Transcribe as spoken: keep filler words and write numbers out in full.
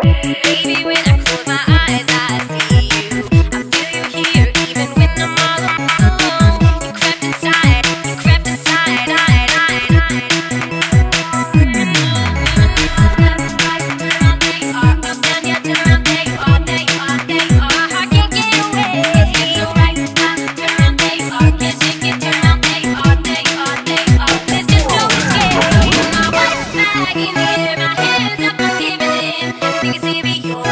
Baby, when I close my eyes, I see you. I feel you here, even when I'm all alone. You crept inside, you crept inside, I, I, I. Turn around, they are up, down, yeah, turn around, they are, they are, they are. My heart can't get away. It's so right, I turn around, they are, can't shake it, turn around, they are, they are, they are. There's just no escape. My white flag in the air, my hands up, I'm giving in. You can see me, you're